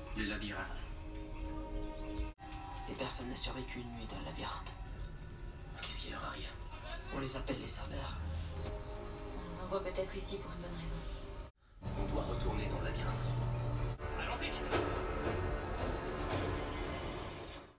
Le labyrinthe. Et personne n'a survécu une nuit dans le labyrinthe. Qu'est-ce qui leur arrive? On les appelle les Cerbères. On nous envoie peut-être ici pour une bonne raison. On doit retourner dans la